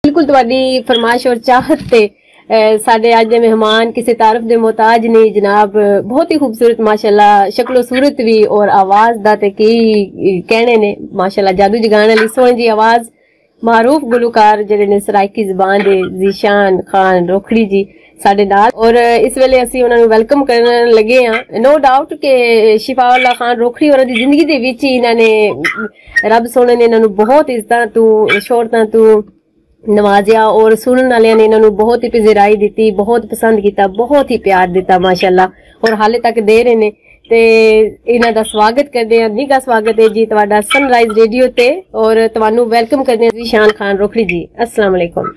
बिल्कुल तुहाडी फरमाइश और चाहत ते साडे अज दे मेहमान किसी तारफ दे मोहताज नहीं जनाब। बहुत ही खूबसूरत माशाल्लाह शक्लो सूरत भी और आवाज दा ते की कहने ने माशाल्लाह जादू जगाने वाली सोहनी जी आवाज। मारूफ गुलकार जेडे ने सराइकी ज़बान दे ज़ीशान खान रोखड़ी जी साडे नाल और इस वेले असी उन्हां नूं वेलकम करन लगे हां। नो डाउट के शिफाउल्लाह खान रोखड़ी और दी जिंदगी दे विच ही इन्हां ने रब सोहणे ने इन्हां नूं बहुत इज्जतां तू शोहरतां तू नवाजिया और सुनने वाले ने इन्होंने बहुत ही पजेराई दी, बहुत पसंद किया, बहुत ही प्यार दिता माशाल्लाह और हाले तक दे रहे ने। ते इन्हां दा स्वागत करदे हां, निघा स्वागत है जी तुहाडा सनराइज रेडियो ते और तुहानू वेलकम करदे हां ज़ीशान खान रोखड़ी जी। अस्सलाम वालेकुम।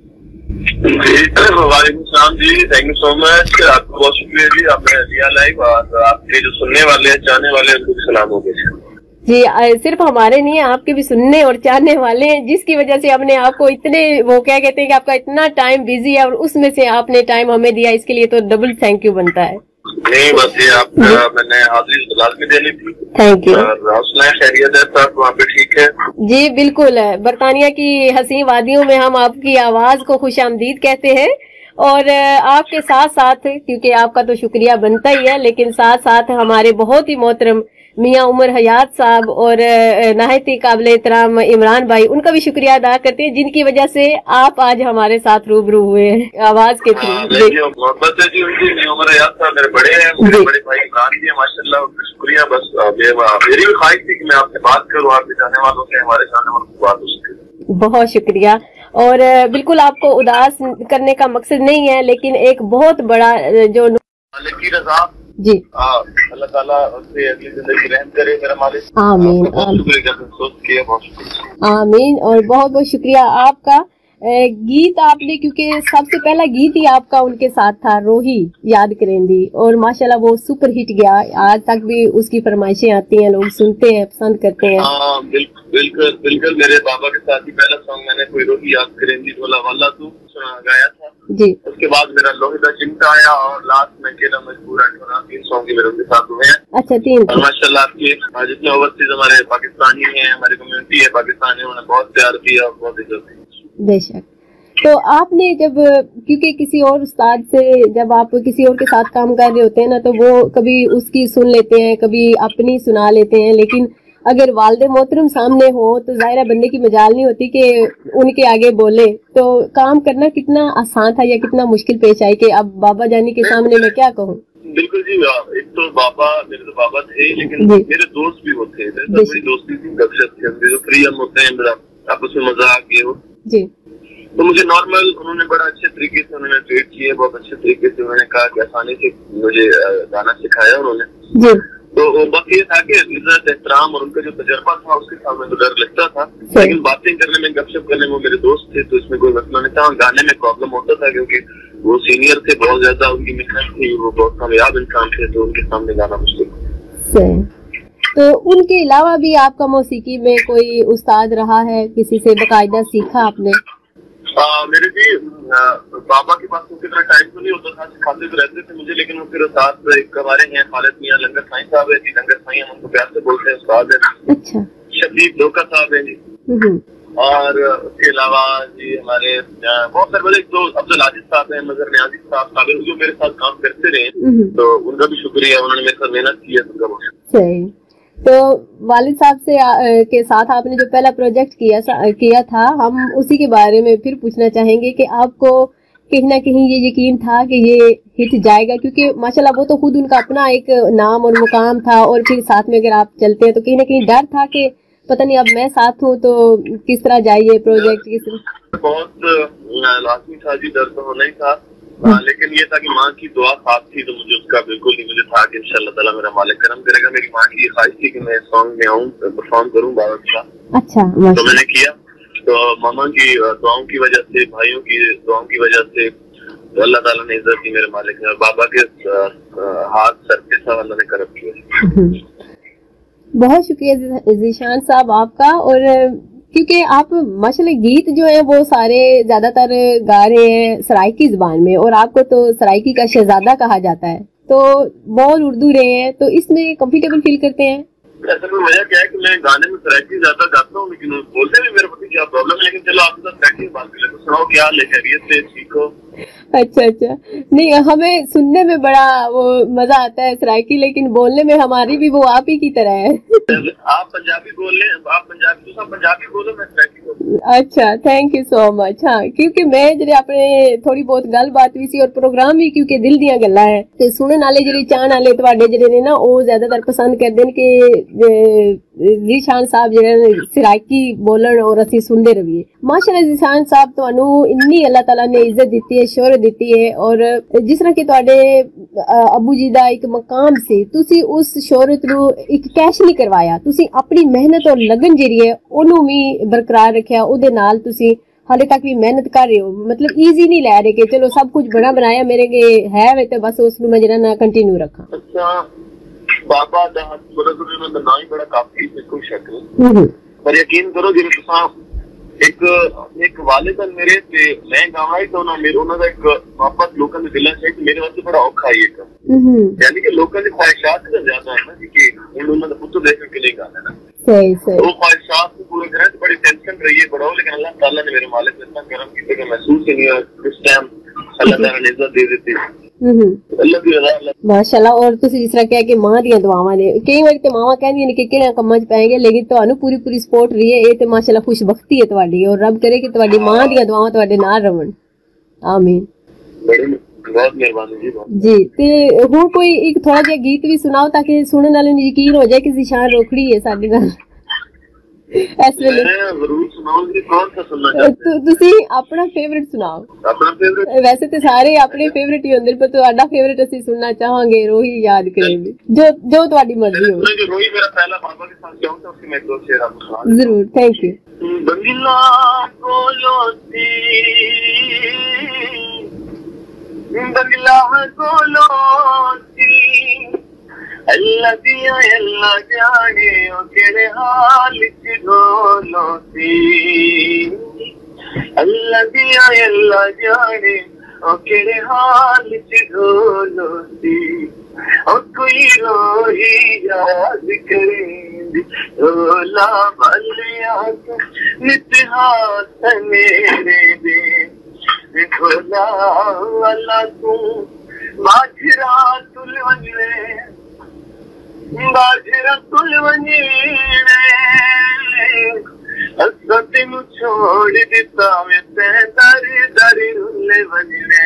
वालेकुम सलाम जी, थैंक यू सो मच, आपका बहुत शुक्रिया जी, आपने दिया लाइव और आपके जो सुनने वाले चाहने वाले उनको भी सलाम हो गए जी। सिर्फ हमारे नहीं है, आपके भी सुनने और चाहने वाले हैं, जिसकी वजह से हमने आपको इतने वो क्या कहते हैं कि आपका इतना टाइम बिजी है और उसमें से आपने टाइम हमें दिया, इसके लिए तो डबल थैंक यू बनता है। नहीं बस ये आपका मैंने हाजिरी लाजमी देनी थी। Thank you. खैरियत है सब वहाँ पे ठीक है जी? बिल्कुल है। बरतानिया की हसीन वादियों में हम आपकी आवाज को खुशामदीद कहते हैं और आपके साथ साथ, क्योंकि आपका तो शुक्रिया बनता ही है, लेकिन साथ साथ हमारे बहुत ही मोहतरम मियाँ उमर हयात साहब और नहायत ही काबिल एहतराम इमरान भाई, उनका भी शुक्रिया अदा करते हैं, जिनकी वजह से आप आज हमारे साथ रूबरू हुए हैं आवाज के थ्रू। मोहब्बत है जी उनकी, मियाँ उमर हयात साहब मेरे बड़े हैं, मेरे बड़े भाई इमरान भी है माशाल्लाह, उनका शुक्रिया। बस मेरी भी ख्वाहिश थी कि मैं आपसे बात करूँ, आपके जाने वालों से हमारे जाने वालों से बात हो सके। बहुत शुक्रिया। और बिल्कुल आपको उदास करने का मकसद नहीं है, लेकिन एक बहुत बड़ा जो की रज़ा जी अल्लाह ताला उससे अगली जिंदगी रहम करे मेरा मालिक। आमीन आमीन। और बहुत बहुत शुक्रिया आपका। गीत आपने, क्योंकि सबसे पहला गीत ही आपका उनके साथ था, रोही याद करेंदी, और माशाल्लाह वो सुपर हिट गया, आज तक भी उसकी फरमाइशें आती हैं, लोग सुनते हैं, पसंद करते हैं। बिल्कुल बिल्कुल। मेरे बाबा के साथ ही पहला सॉन्ग मैंने कोई रोही याद करेंदी ढोला वाला तू गाया था जी। उसके बाद मेरा लोहे का चिमटा आया और लास्ट में केला मजबूर है, 3 सॉन्ग मेरे उनके साथ हुए हैं। अच्छा 3। और माशाल्लाह आपके जितने ओवरसीज हमारे पाकिस्तानी हैं, हमारी कम्युनिटी है पाकिस्तानी, उन्होंने बहुत प्यार दिया और बहुत इज्जत दी। बेशक। तो आपने जब, क्योंकि किसी और उस्ताद से जब आप किसी और के साथ काम कर रहे होते हैं ना, तो वो कभी उसकी सुन लेते हैं, कभी अपनी सुना लेते हैं, लेकिन अगर वालिद मोहतरम सामने हो तो जाहिर है बंदे की मजाल नहीं होती कि उनके आगे बोले। तो काम करना कितना आसान था या कितना मुश्किल पेश आई कि अब बाबा जानी के सामने मैं क्या कहूँ? बिल्कुल जी, एक तो बाबा, मेरे तो बाबा थे, लेकिन मेरे दोस्त भी वो थे, मेरी दोस्ती थी, गपशप थे, जो फ्री हम होते हैं, आपस में मजाक ये हो जी। तो मुझे नॉर्मल उन्होंने बड़ा अच्छे तरीके से उन्होंने ट्रीट किया, बहुत अच्छे तरीके से उन्होंने कहा कि आसानी से मुझे गाना सिखाया उन्होंने जी। तो बस ये था कि इज्जत एहतराम और उनका जो तजर्बा था उसके सामने तो डर लगता था, लेकिन बातें करने में, गपशप करने में वो मेरे दोस्त थे, तो इसमें कोई मसला नहीं था। गाने में प्रॉब्लम होता था क्योंकि वो सीनियर थे, बहुत ज्यादा उनकी मेहनत थी, वो बहुत कामयाब इंसान थे, तो उनके सामने गाना मुश्किल। तो उनके अलावा भी आपका मौसीकी में कोई उस्ताद रहा है, किसी से बाकायदा सीखा आपने? मेरे जी बाबा के पास उनकी तरह टाइम तो नहीं होता था, सिखाते तो रहते थे मुझे, लेकिन वो फिर उस्ताद एक हमारे हैं खालिद मियां लंगर साईं साहब है जी, लंगर साईं हम उनको प्यार से बोलते हैं, उस्ताद है। अच्छा। शबीब डोका साहब है जी। और उसके अलावा जी हमारे बहुत सारे बड़े, तो अब्दुल आजिज साहब है, मजहर न्याजी साहब जो मेरे साथ काम करते रहे, तो उनका भी शुक्रिया, उन्होंने मेरे साथ मेहनत की है, उनका बहुत सही। तो वालिद साहब से के साथ आपने जो पहला प्रोजेक्ट किया था, हम उसी के बारे में फिर पूछना चाहेंगे कि आपको कहीं ना कहीं ये यकीन था कि ये हिट जाएगा, क्योंकि माशाल्लाह वो तो खुद उनका अपना एक नाम और मुकाम था, और फिर साथ में अगर आप चलते हैं तो कहीं ना कहीं डर था कि पता नहीं अब मैं साथ हूँ तो किस तरह जाए ये प्रोजेक्ट, किस तरह? बहुत लाजमी था जी, डर तो होना ही था, लेकिन ये था कि माँ की दुआ साथ थी, तो मुझे उसका बिल्कुल नहीं, मुझे था कि इंशाल्लाह ताला मेरा मालिक करम करेगा। मेरी माँ की ये ख्वाहिश थी कि मैं सॉन्ग में आऊँ, परफॉर्म करूँ बाबा के साथ। अच्छा। तो मैंने किया, तो मामा की दुआओं की वजह से, भाइयों की दुआओं की वजह से, तो अल्लाह ताला ने इज्जत दी मेरे मालिक ने, और बाबा के हाथ सर के साथ अल्लाह ने करम किया। बहुत शुक्रिया ज़ीशान साहब आपका। और क्योंकि आप माशाल्लाह गीत जो है वो सारे ज्यादातर गा रहे हैं सराइकी ज़बान में, और आपको तो सराइकी का शहजादा कहा जाता है, तो बोल उर्दू रहे हैं, तो इसमें कंफर्टेबल फील करते हैं? ایسا کوئی وجہ کیا ہے کہ میں گانے میں سرائکی زیادہ گاتا ہوں لیکن بولتے بھی میرے پتی کیا پرابلم ہے، لیکن چلو آپ کے ساتھ بیٹھ کے بات کر لیتے، سناؤ کیا حال ہے، خیریت سے ٹھیک ہو؟ اچھا اچھا، نہیں ہمیں سننے میں بڑا وہ مزہ آتا ہے سرائکی، لیکن بولنے میں ہماری بھی وہ آپ ہی کی طرح ہے۔ آپ پنجابی بول لیں، آپ پنجابی تو سب پنجابی بولو، میں سرائکی بولوں۔ اچھا، تھینک یو سو مچ۔ ہاں کیونکہ میں جڑے اپنے تھوڑی بہت گل بات بھی سی اور پروگرام بھی کیونکہ دل دیاں گلاں ہیں تے سنن والے جڑے چاہن والے تواڈے جڑے نے نا او زیادہ تر پسند کردے نے کہ ذیشان صاحب جڑے سرائکی بولن اور اسی سنتے رہیے۔ ماشاءاللہ ذیشان صاحب تانوں انی اللہ تعالیٰ نے عزت دیتی ہے، شہرت دیتی ہے، اور جس طرح کہ تواڈے ابو جی دا ایک مقام سی، تسی اس شہرت نو ایک کیش نہیں کروایا، تسی اپنی محنت اور لگن جڑی ہے اونوں بھی برقرار رکھیا، او دے نال تسی حالے تک بھی محنت کر رہے ہو، مطلب ایزی نہیں لے رہے کہ چلو سب کچھ بنا بنایا میرے کے ہے وے تے بس اس نو میں جڑا نا کنٹینیو رکھاں۔ اچھا بابا دا میں نا ہی بڑا کافی کوئی شک نہیں، پر یقین کرو جی تساں ایک والدن میرے تے میں گاواں تو نا میرے انہاں دا ایک محبت لوکاں دے دلاں چ میرے واسطے بڑا اوکھا ہے ایک، یعنی کہ لوکاں دی خواہشات سے زیادہ ہے نا جی کہ انہاں دا پتر دیکھ کے نہیں گانا نا صحیح صحیح، وہ خواہشات کو پورے کرنے سے بڑی ٹینشن رہی ہے بڑا، لیکن اللہ تعالیٰ نے میرے مالک نے اتنا کرم کیا کہ محسوس ہی نہیں ہوا اس ٹائم اللہ تعالیٰ نے عزت دے دیتی اللہ کی رضا اللہ ماشاءاللہ۔ اور تسی جس طرح کہا کہ ماں دیاں دعاواں نے، کئی وقت تے ماواں کہندیاں نے کہ کہڑے کماں وچ پائیں گے، لیکن تانوں پوری سپورٹ رہی ہے، اے تے ماشاءاللہ خوش بختی ہے تواڈی، اور رب کرے کہ تواڈی ماں دیاں دعاواں تواڈے نال رہن، آمین۔ بڑی بہت مہربانی جی جی تے ہن کوئی ایک تھوڑا جہا گیت بھی سناؤ تاکہ سنن والے نوں یقین ہو جائے کہ ذیشان روکڑی ہے ساڈے نال اس ویلے۔ ضرور سناؤ جی، کون سا سننا چاہتے ہیں؟ تسی اپنا فیورٹ سناؤ۔ اپنا فیورٹ ویسے تے سارے اپنے فیورٹ ہی ہوندے، پر تہاڈا فیورٹ اسی سننا چاہاں گے، روہی یاد کریں گے، جو تہاڈی مرضی ہو۔ روہی میرا پہلا بابا کے ساتھ جاؤں تو اس کی میں دو شعر آپ کو ضرور، تھینک یو۔ بنگلا گولوتی بنگلا گولوتی اللہ دیا اللہ جانے او کیڑے حال چ ڈولوتی، اللہ دیا اللہ جانے او کیڑے حال چ ڈولوتی، او کوئی روہی یاد کریں رولا بلیا نتہا میرے دے کھولا اللہ تم باجرا تلونے باجرا تلونے اسا تینو چھوڑ دیتا میں تے در رلے بننے،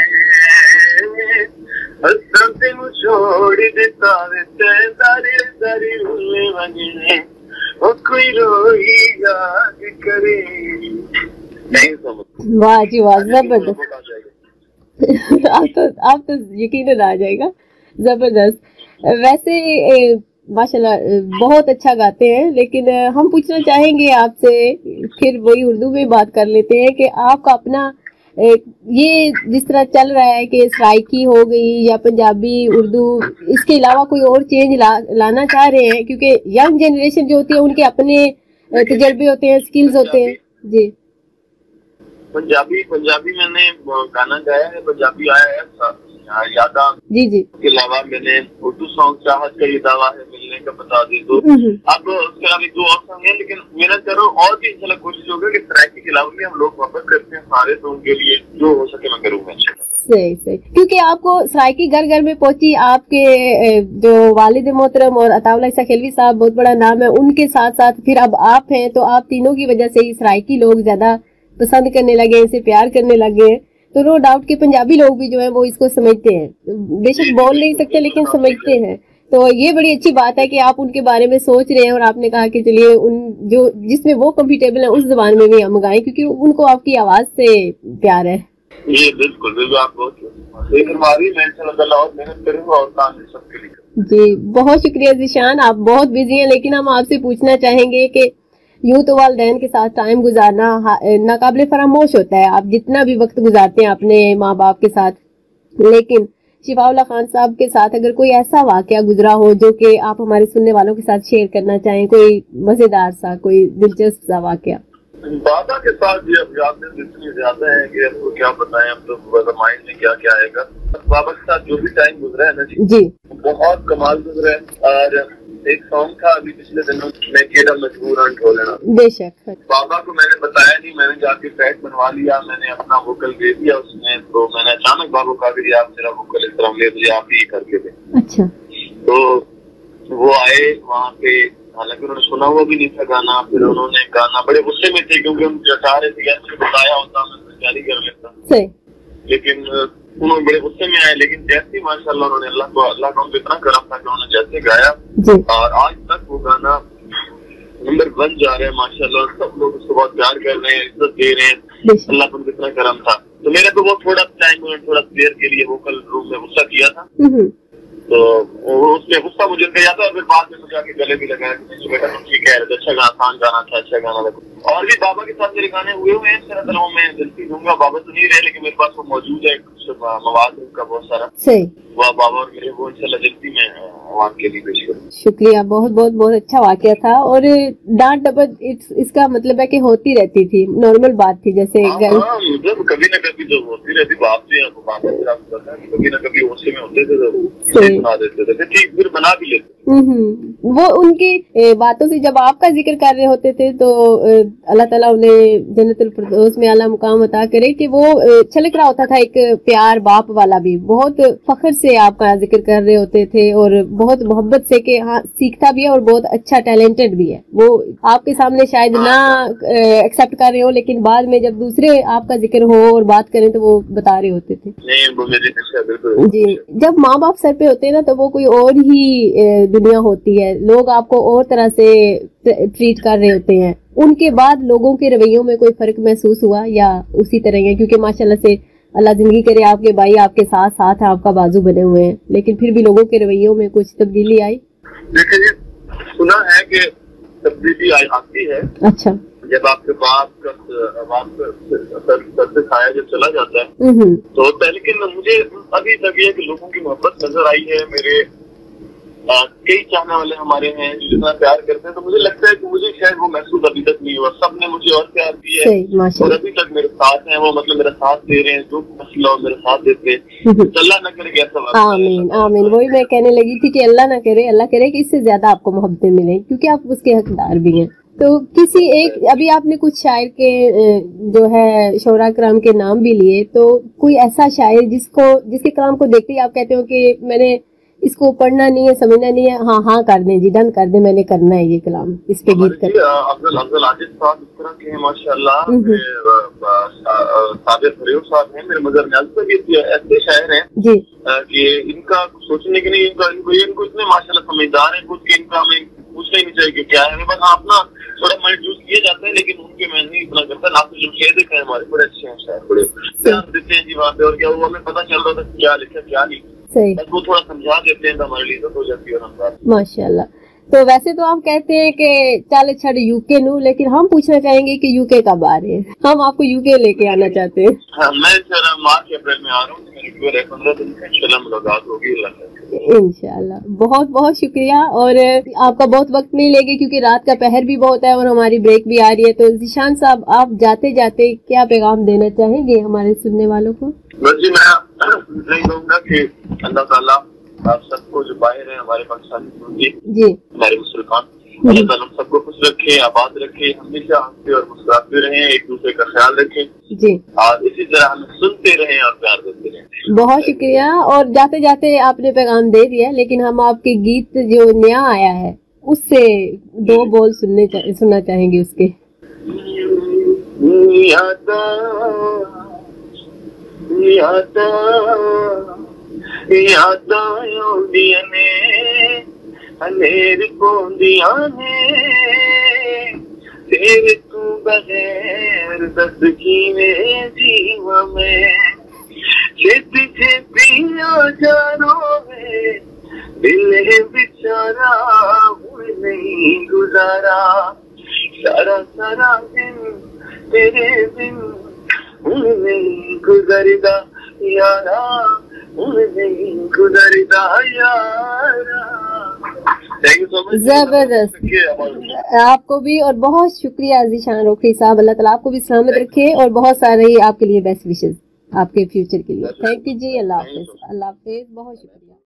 اسا تینو چھوڑ دیتا میں تے در رلے بننے، او کوئی روئی یاد کرے۔ نہیں سمجھ واہ جی واہ، زبردست، آپ تو یقیناً آ جائے گا، زبردست۔ ویسے ماشاءاللہ بہت اچھا گاتے ہیں، لیکن ہم پوچھنا چاہیں گے آپ سے، پھر وہی اردو میں بات کر لیتے ہیں کہ آپ کا اپنا یہ جس طرح چل رہا ہے کہ سرائکی ہو گئی یا پنجابی اردو، اس کے علاوہ کوئی اور چینج لانا چاہ رہے ہیں؟ کیونکہ ینگ جنریشن جو ہوتی ہے ان کے اپنے تجربے ہوتے ہیں، سکلز ہوتے ہیں۔ جی پنجابی میں نے گانا گایا ہے، پنجابی آیا ہے یاداں، جی جی، اس کے علاوہ میں نے اردو سانگ چاہت کا یہ دعویٰ ہے ملنے کا بتا دے تو اب اس کے علاوہ دو اور سانگ ہیں، لیکن محنت کرو اور بھی انشاءاللہ کوشش ہوگی کہ سرائکی کے علاوہ بھی ہم لوگ محبت کرتے ہیں سارے، تو ان کے لیے جو ہو سکے میں کروں گا انشاءاللہ۔ صحیح صحیح، کیونکہ آپ کو سرائکی گھر گھر میں پہنچی، آپ کے جو والد محترم اور عطا اللہ عیسیٰ کھیلوی صاحب بہت بڑا نام ہے، ان کے ساتھ ساتھ پھر اب آپ ہیں، تو آپ تینوں کی وجہ سے ہی سرائکی لوگ زیادہ پسند کرنے لگے، اسے پیار کرنے لگے ہیں، تو نو ڈاؤٹ کہ پنجابی لوگ بھی جو ہیں وہ اس کو سمجھتے ہیں، بے شک بول نہیں سکتے لیکن سمجھتے ہیں، تو یہ بڑی اچھی بات ہے کہ آپ ان کے بارے میں سوچ رہے ہیں، اور آپ نے کہا کہ چلیے ان جو جس میں وہ کمفرٹیبل ہیں اس زبان میں بھی ہم گائیں، کیونکہ ان کو آپ کی آواز سے پیار ہے۔ جی بالکل بالکل، آپ بہت لیکن ہماری میں انشاءاللہ اور محنت کروں گا اور کام سب کے لیے۔ جی بہت شکریہ ذیشان، آپ بہت بزی ہیں، لیکن ہم آپ سے پوچھنا چاہیں گے کہ یوں تو والدین کے ساتھ ٹائم گزارنا ناقابل فراموش ہوتا ہے، آپ جتنا بھی وقت گزارتے ہیں اپنے ماں باپ کے ساتھ، لیکن شفاء اللہ خان صاحب کے ساتھ اگر کوئی ایسا واقعہ گزرا ہو جو کہ آپ ہمارے سننے والوں کے ساتھ شیئر کرنا چاہیں، کوئی مزیدار سا، کوئی دلچسپ سا واقعہ۔ بابا کے ساتھ یہ اب یادیں اتنی زیادہ ہیں کہ آپ کو کیا بتائیں، اب تو مائنڈ میں کیا آئے گا۔ بابا کے ساتھ جو بھی ٹائم گزرا ہے نا جی، بہت کمال گزرا ہے، اور ایک سانگ تھا ابھی پچھلے دنوں میں کیڑا مجبور ڈھو لینا. بے شک بابا کو میں نے بتایا نہیں, میں نے جا کے ٹریک بنوا لیا, میں نے اپنا ووکل دے دیا اس میں. تو میں نے اچانک بابا کو کہا کہ آپ میرا ووکل اس طرح لے مجھے آپ ہی کر کے دیں. اچھا. تو وہ آئے وہاں پہ, حالانکہ انہوں نے سنا ہوا بھی نہیں تھا گانا. پھر انہوں نے گانا بڑے غصے میں تھے کیونکہ ان چاہ رہے تھے مجھے بتایا ہوتا میں جاری کر لیتا, لیکن انہوں نے بڑے غصے میں آئے. لیکن جیسے ماشاء اللہ انہوں نے اللہ کا ان پہ اتنا کرم تھا کہ انہوں نے جیسے گایا اور آج تک وہ گانا نمبر 1 جا رہا ہے ماشاء اللہ. سب لوگ اس کو بہت پیار کر رہے ہیں, عزت دے رہے ہیں. اللہ کا ان پہ اتنا کرم تھا. تو میرے کو وہ تھوڑا ٹائم تھوڑا دیر کے لیے ووکل روم میں غصہ کیا تھا, تو اس میں غصہ مجھے گیا تھا. اور پھر بعد میں مجھے آ کے گلے بھی لگایا کہ بیٹا تم ٹھیک ہے, اچھا گانا, آسان گانا تھا, اچھا گانا لگا. اور بھی بابا کے ساتھ میرے گانے ہوئے ہیں اس طرح دلوں میں دلتی دوں گا. بابا تو نہیں رہے لیکن میرے پاس وہ موجود ہے مواد ان کا بہت سارا. وہ بابا اور میرے وہ انشاءاللہ جلدی میں عوام کے لیے پیش کروں. شکریہ, بہت بہت بہت اچھا واقعہ تھا. اور ڈانٹ ڈپٹ اس کا مطلب ہے کہ ہوتی رہتی تھی, نارمل بات تھی. جیسے مطلب کبھی نہ کبھی جو ہوتی رہتی باپ سے کبھی نہ کبھی غصے میں ہوتے تھے تو بنا دیتے تھے, ٹھیک پھر بنا بھی لیتے. وہ ان کی باتوں سے جب آپ کا ذکر کر رہے ہوتے تھے تو اللہ تعالیٰ انہیں جنت الفردوس میں اعلیٰ مقام عطا کرے کہ وہ چھلک رہا ہوتا تھا ایک پیار باپ والا بھی. بہت فخر سے آپ کا ذکر کر رہے ہوتے تھے اور بہت محبت سے کہ ہاں سیکھتا بھی ہے اور بہت اچھا ٹیلنٹڈ بھی ہے. وہ آپ کے سامنے شاید نہ ایکسپٹ کر رہے ہو لیکن بعد میں جب دوسرے آپ کا ذکر ہو اور بات کریں تو وہ بتا رہے ہوتے تھے. جی, جب ماں باپ سر پہ ہوتے ہیں نا تو وہ کوئی اور ہی دنیا ہوتی ہے. لوگ آپ کو اور طرح سے ٹریٹ کر رہے ہوتے ہیں. ان کے بعد لوگوں کے رویوں میں کوئی فرق محسوس ہوا یا اسی طرح ہے؟ کیونکہ ماشاءاللہ سے اللہ زندگی کرے آپ کے بھائی آپ کے ساتھ ہیں, آپ کا بازو بنے ہوئے ہیں, لیکن پھر بھی لوگوں کے رویوں میں کچھ تبدیلی آئی؟ دیکھیے سنا ہے کہ تبدیلی آتی ہے. اچھا. جب آپ کے باپ کا سر سے کھایا جب چلا جاتا ہے تو لیکن مجھے ابھی تک یہ کہ لوگوں کی محبت نظر آئی ہے. میرے کئی چاہنے والے ہمارے ہیں جو جتنا پیار کرتے ہیں, تو مجھے لگتا ہے کہ مجھے شاید وہ محسوس ابھی تک نہیں ہوا. سب نے مجھے اور پیار دیا ہے اور ابھی تک میرے ساتھ ہیں. وہ مطلب میرا ساتھ دے رہے ہیں, جو مسئلہ ہو میرے ساتھ دیتے ہیں. اللہ نہ کرے کہ ایسا. آمین آمین. وہی میں کہنے لگی تھی کہ اللہ نہ کرے, اللہ کرے کہ اس سے زیادہ آپ کو محبتیں ملیں کیونکہ آپ اس کے حقدار بھی ہیں. تو کسی ایک, ابھی آپ نے کچھ شاعر کے جو ہے شعراء کرام کے نام بھی لیے, تو کوئی ایسا شاعر جس کے کلام کو دیکھتے ہی آپ کہتے ہو کہ میں نے اس کو پڑھنا نہیں ہے, سمجھنا نہیں ہے, ہاں کر دیں جی, ڈن کر دیں, میں نے کرنا ہے یہ کلام, اس پہ گیت کر. افضل عاجز صاحب اس طرح کے ہیں ماشاء اللہ. صابر فریور صاحب ہیں میرے مظہر نیاز پر, ایسے شاعر ہیں جی کہ ان کا سوچنے کے نہیں, ان کو اتنے ماشاء اللہ سمجھدار ہیں خود کے, ان کا ہمیں پوچھنا ہی نہیں چاہیے کہ کیا ہے. بس اپنا تھوڑا مائنڈ یوز کیا جاتا ہے, لیکن ان کے میں نہیں اتنا کرتا. آپ جو شعر دیکھے ہیں ہمارے بڑے اچھے ہیں شاعر, بڑے دھیان دیتے ہیں جی وہاں پہ. اور کیا وہ ہمیں پتہ چل رہا تھا کیا لکھا کیا نہیں, وہ تھوڑا سمجھا دیتے ہیں تو ہمارے لیے ہو جاتی ہے. ماشاء اللہ. تو ویسے تو آپ کہتے ہیں کہ چل چھڑ یو کے نو, لیکن ہم پوچھنا چاہیں گے کہ یو کے کب آ رہے ہیں؟ ہم آپ کو یو کے لے کے آنا چاہتے ہیں. میں مارچ اپریل میں آ رہا ہوں, میری 15 دن میں انشاءاللہ ملاقات ہوگی. انشاءاللہ. بہت بہت شکریہ. اور آپ کا بہت وقت نہیں لے گی کیونکہ رات کا پہر بھی بہت ہے اور ہماری بریک بھی آ رہی ہے. تو ذیشان صاحب آپ جاتے جاتے کیا پیغام دینا چاہیں گے ہمارے سننے والوں کو؟ بس جی میں یہی کہوں گا کہ اللہ تعالیٰ آپ سب کو جو باہر ہیں ہمارے پاکستانی جی ہمارے مسلمان, اللہ تعالیٰ سب کو خوش رکھے, آباد رکھے, ہمیشہ ہنستے اور مسکراتے رہیں, ایک دوسرے کا خیال رکھیں جی, اور اسی طرح ہم سنتے رہیں اور پیار دیتے رہیں. بہت شکریہ. اور جاتے جاتے آپ نے پیغام دے دیا, لیکن ہم آپ کے گیت جو نیا آیا ہے اس سے 2 بول سننا چاہیں گے اس کے. انیر پوندیاں نے تیرے تو بغیر دس کینے جیوا میں, چھتی چھتی آ جانو میں دل بیچارا ہوئے نہیں گزارا, سارا سارا دن تیرے دن ہوئے نہیں گزردا یارا, ہوئے نہیں گزردا یارا. زبردست. آپ کو بھی, اور بہت شکریہ ذیشان روکڑی صاحب. اللہ تعالیٰ آپ کو بھی سلامت رکھے اور بہت سارے آپ کے لیے بیسٹ وشز آپ کے فیوچر کے لیے. تھینک یو جی. اللہ حافظ. اللہ حافظ. بہت شکریہ.